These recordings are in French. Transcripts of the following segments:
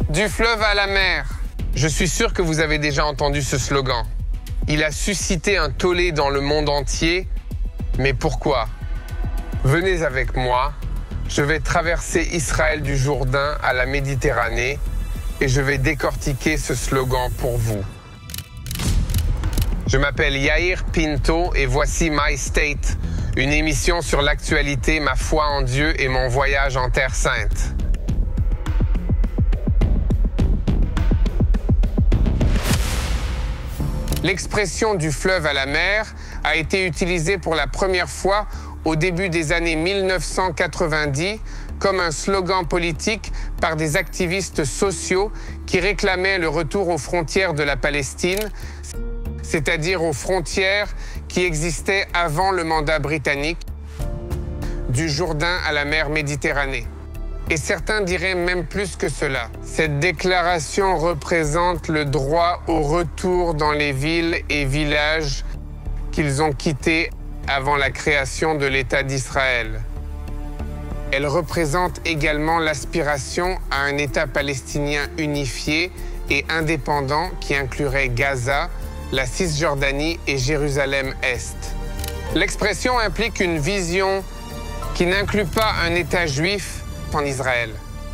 Du fleuve à la mer. Je suis sûr que vous avez déjà entendu ce slogan. Il a suscité un tollé dans le monde entier. Mais pourquoi? Venez avec moi. Je vais traverser Israël du Jourdain à la Méditerranée et je vais décortiquer ce slogan pour vous. Je m'appelle Yair Pinto et voici My State, une émission sur l'actualité, ma foi en Dieu et mon voyage en Terre Sainte. L'expression du fleuve à la mer a été utilisée pour la première fois au début des années 1990 comme un slogan politique par des activistes sociaux qui réclamaient le retour aux frontières de la Palestine, c'est-à-dire aux frontières qui existaient avant le mandat britannique, du Jourdain à la mer Méditerranée. Et certains diraient même plus que cela. Cette déclaration représente le droit au retour dans les villes et villages qu'ils ont quittés avant la création de l'État d'Israël. Elle représente également l'aspiration à un État palestinien unifié et indépendant qui inclurait Gaza, la Cisjordanie et Jérusalem-Est. L'expression implique une vision qui n'inclut pas un État juif en Israël.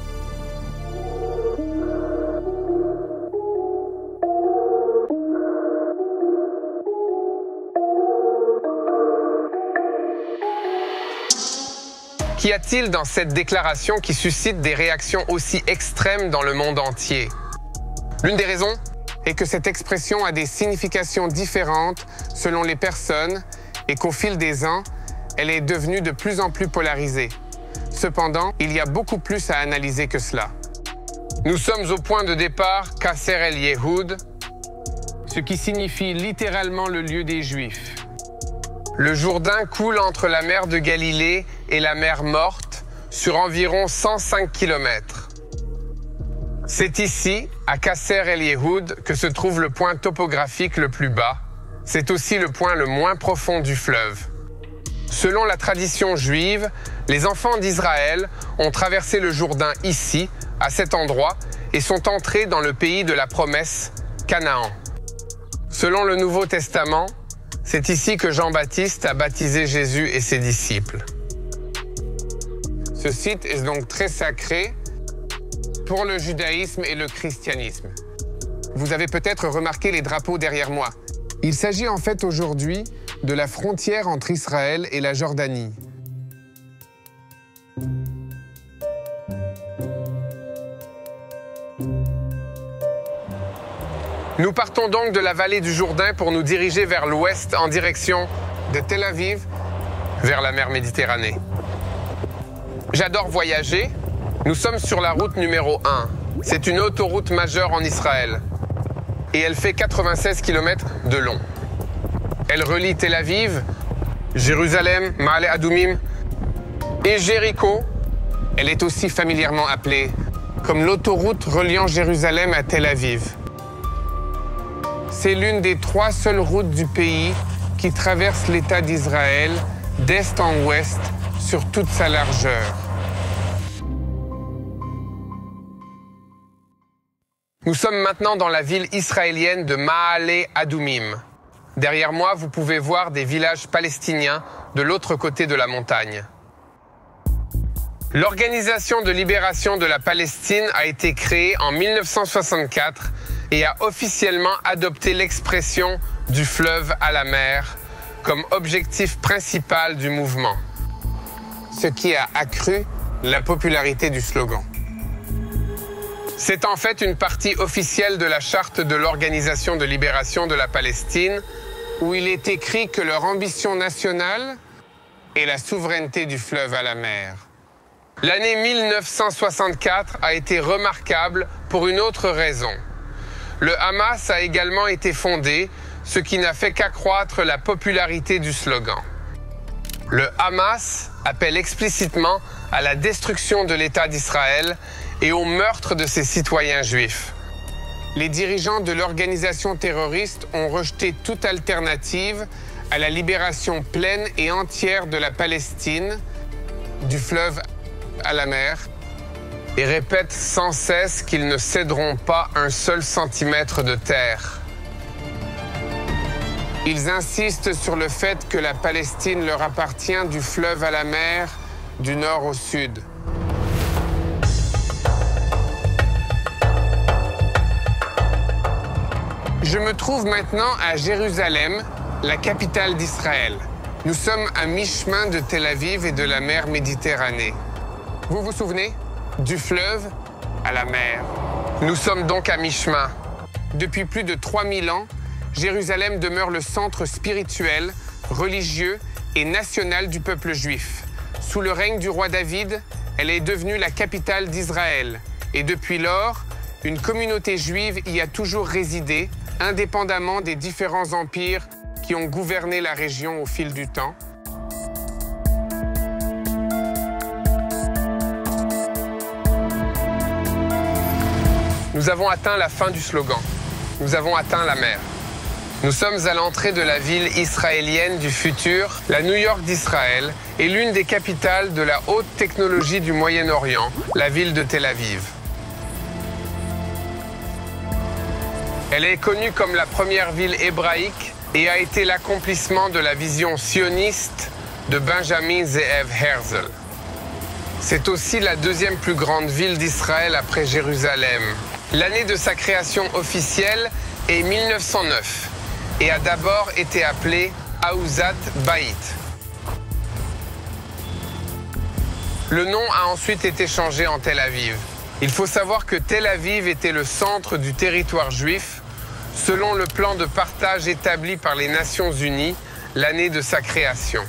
Qu'y a-t-il dans cette déclaration qui suscite des réactions aussi extrêmes dans le monde entier? L'une des raisons est que cette expression a des significations différentes selon les personnes et qu'au fil des ans, elle est devenue de plus en plus polarisée. Cependant, il y a beaucoup plus à analyser que cela. Nous sommes au point de départ Qasser el-Yehoud, ce qui signifie littéralement le lieu des Juifs. Le Jourdain coule entre la mer de Galilée et la mer Morte sur environ 105 km. C'est ici, à Qasser el-Yehoud, que se trouve le point topographique le plus bas. C'est aussi le point le moins profond du fleuve. Selon la tradition juive, les enfants d'Israël ont traversé le Jourdain ici, à cet endroit, et sont entrés dans le pays de la promesse, Canaan. Selon le Nouveau Testament, c'est ici que Jean-Baptiste a baptisé Jésus et ses disciples. Ce site est donc très sacré pour le judaïsme et le christianisme. Vous avez peut-être remarqué les drapeaux derrière moi. Il s'agit en fait aujourd'hui de la frontière entre Israël et la Jordanie. Nous partons donc de la vallée du Jourdain pour nous diriger vers l'ouest en direction de Tel Aviv, vers la mer Méditerranée. J'adore voyager. Nous sommes sur la route numéro 1. C'est une autoroute majeure en Israël. Et elle fait 96 km de long. Elle relie Tel Aviv, Jérusalem, Maale Adumim et Jéricho. Elle est aussi familièrement appelée comme l'autoroute reliant Jérusalem à Tel Aviv. C'est l'une des 3 seules routes du pays qui traverse l'État d'Israël d'est en ouest sur toute sa largeur. Nous sommes maintenant dans la ville israélienne de Maale Adumim. Derrière moi, vous pouvez voir des villages palestiniens de l'autre côté de la montagne. L'Organisation de libération de la Palestine a été créée en 1964 et a officiellement adopté l'expression du fleuve à la mer comme objectif principal du mouvement, ce qui a accru la popularité du slogan. C'est en fait une partie officielle de la charte de l'Organisation de libération de la Palestine où il est écrit que leur ambition nationale est la souveraineté du fleuve à la mer. L'année 1964 a été remarquable pour une autre raison. Le Hamas a également été fondé, ce qui n'a fait qu'accroître la popularité du slogan. Le Hamas appelle explicitement à la destruction de l'État d'Israël et au meurtre de ses citoyens juifs. Les dirigeants de l'organisation terroriste ont rejeté toute alternative à la libération pleine et entière de la Palestine, du fleuve à la mer, et répètent sans cesse qu'ils ne céderont pas un seul centimètre de terre. Ils insistent sur le fait que la Palestine leur appartient du fleuve à la mer, du nord au sud. Je me trouve maintenant à Jérusalem, la capitale d'Israël. Nous sommes à mi-chemin de Tel Aviv et de la mer Méditerranée. Vous vous souvenez? Du fleuve à la mer. Nous sommes donc à mi-chemin. Depuis plus de 3000 ans, Jérusalem demeure le centre spirituel, religieux et national du peuple juif. Sous le règne du roi David, elle est devenue la capitale d'Israël. Et depuis lors, une communauté juive y a toujours résidé, indépendamment des différents empires qui ont gouverné la région au fil du temps. Nous avons atteint la fin du slogan. Nous avons atteint la mer. Nous sommes à l'entrée de la ville israélienne du futur. La New York d'Israël est l'une des capitales de la haute technologie du Moyen-Orient, la ville de Tel Aviv. Elle est connue comme la première ville hébraïque et a été l'accomplissement de la vision sioniste de Benjamin Zeev Herzl. C'est aussi la deuxième plus grande ville d'Israël après Jérusalem. L'année de sa création officielle est 1909 et a d'abord été appelée Ahuzat Bait. Le nom a ensuite été changé en Tel Aviv. Il faut savoir que Tel Aviv était le centre du territoire juif selon le plan de partage établi par les Nations Unies l'année de sa création.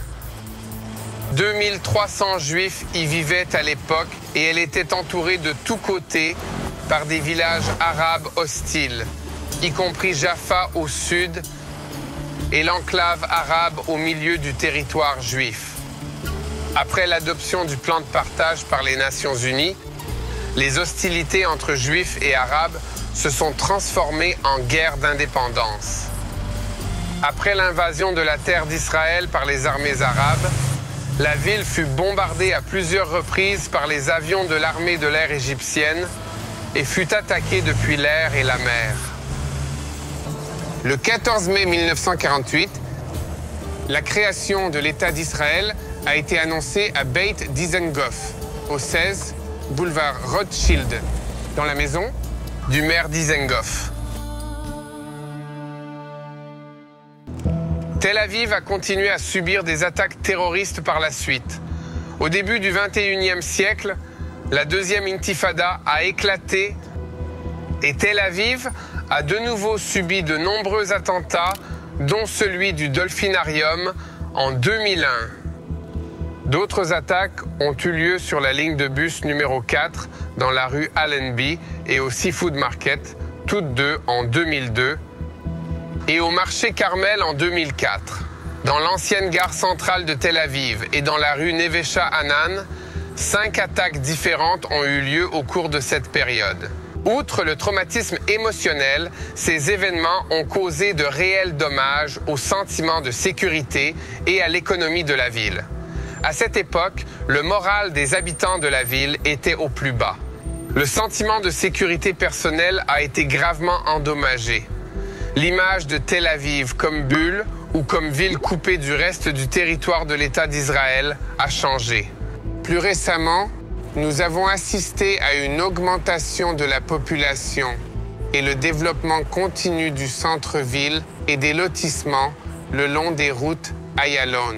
2300 juifs y vivaient à l'époque et elle était entourée de tous côtés par des villages arabes hostiles, y compris Jaffa au sud et l'enclave arabe au milieu du territoire juif. Après l'adoption du plan de partage par les Nations Unies, les hostilités entre juifs et arabes se sont transformées en guerre d'indépendance. Après l'invasion de la terre d'Israël par les armées arabes, la ville fut bombardée à plusieurs reprises par les avions de l'armée de l'air égyptienne et fut attaquée depuis l'air et la mer. Le 14 mai 1948, la création de l'État d'Israël a été annoncée à Beit Dizengoff, au 16 boulevard Rothschild, dans la maison du maire Dizengoff. Tel Aviv a continué à subir des attaques terroristes par la suite. Au début du XXIe siècle, la deuxième intifada a éclaté et Tel Aviv a de nouveau subi de nombreux attentats, dont celui du Dolphinarium en 2001. D'autres attaques ont eu lieu sur la ligne de bus numéro 4 dans la rue Allenby et au Seafood Market, toutes deux en 2002, et au marché Carmel en 2004. Dans l'ancienne gare centrale de Tel Aviv et dans la rue Nevesha Hanan, 5 attaques différentes ont eu lieu au cours de cette période. Outre le traumatisme émotionnel, ces événements ont causé de réels dommages au sentiment de sécurité et à l'économie de la ville. À cette époque, le moral des habitants de la ville était au plus bas. Le sentiment de sécurité personnelle a été gravement endommagé. L'image de Tel Aviv comme bulle ou comme ville coupée du reste du territoire de l'État d'Israël a changé. Plus récemment, nous avons assisté à une augmentation de la population et le développement continu du centre-ville et des lotissements le long des routes Ayalon.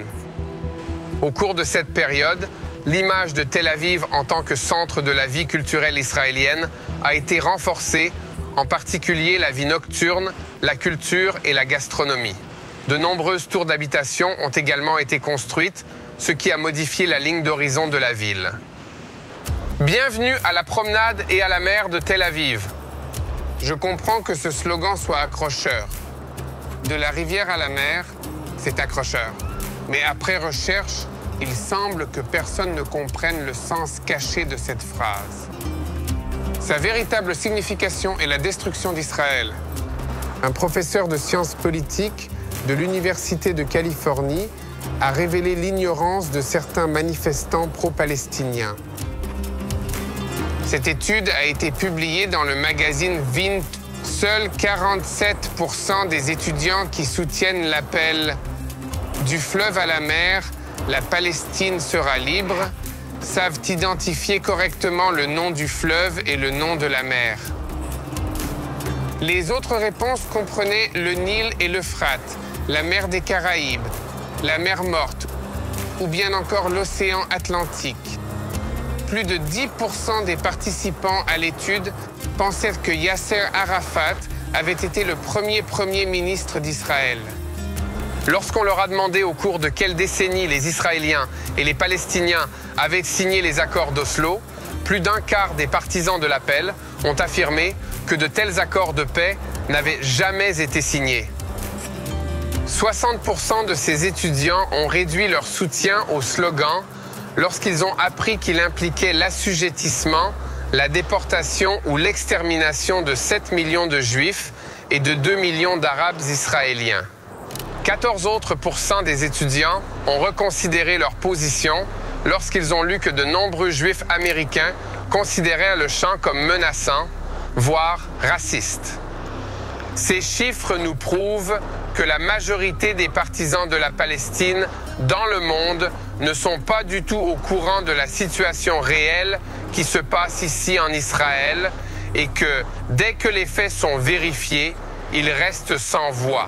Au cours de cette période, l'image de Tel Aviv en tant que centre de la vie culturelle israélienne a été renforcée, en particulier la vie nocturne, la culture et la gastronomie. De nombreuses tours d'habitation ont également été construites, ce qui a modifié la ligne d'horizon de la ville. Bienvenue à la promenade et à la mer de Tel Aviv. Je comprends que ce slogan soit accrocheur. De la rivière à la mer, c'est accrocheur. Mais après recherche, il semble que personne ne comprenne le sens caché de cette phrase. Sa véritable signification est la destruction d'Israël. Un professeur de sciences politiques de l'Université de Californie a révélé l'ignorance de certains manifestants pro-palestiniens. Cette étude a été publiée dans le magazine Vint. Seuls 47% des étudiants qui soutiennent l'appel « Du fleuve à la mer, la Palestine sera libre » savent identifier correctement le nom du fleuve et le nom de la mer. Les autres réponses comprenaient le Nil et l'Euphrate, la mer des Caraïbes, la mer Morte ou bien encore l'océan Atlantique. Plus de 10% des participants à l'étude pensaient que Yasser Arafat avait été le premier ministre d'Israël. Lorsqu'on leur a demandé au cours de quelle décennie les Israéliens et les Palestiniens avaient signé les accords d'Oslo, plus d'un quart des partisans de l'appel ont affirmé que de tels accords de paix n'avaient jamais été signés. 60% de ces étudiants ont réduit leur soutien au slogan lorsqu'ils ont appris qu'il impliquait l'assujettissement, la déportation ou l'extermination de 7 millions de Juifs et de 2 millions d'Arabes israéliens. 14 autres % des étudiants ont reconsidéré leur position lorsqu'ils ont lu que de nombreux Juifs américains considéraient le chant comme menaçant, voire raciste. Ces chiffres nous prouvent que la majorité des partisans de la Palestine dans le monde ne sont pas du tout au courant de la situation réelle qui se passe ici en Israël et que, dès que les faits sont vérifiés, ils restent sans voix.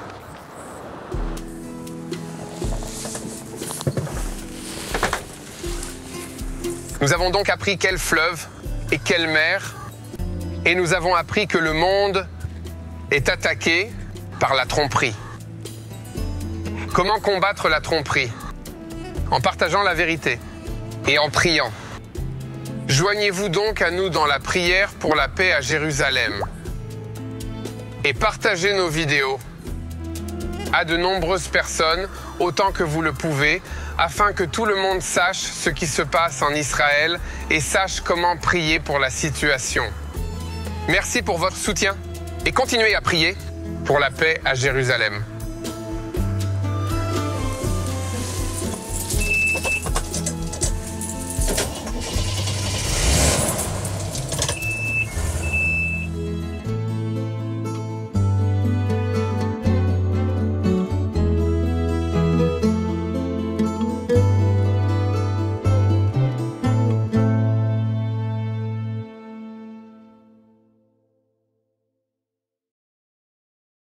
Nous avons donc appris quel fleuve et quelle mer, et nous avons appris que le monde est attaqué par la tromperie. Comment combattre la tromperie? En partageant la vérité et en priant. Joignez-vous donc à nous dans la prière pour la paix à Jérusalem. Et partagez nos vidéos à de nombreuses personnes, autant que vous le pouvez, afin que tout le monde sache ce qui se passe en Israël et sache comment prier pour la situation. Merci pour votre soutien et continuez à prier pour la paix à Jérusalem.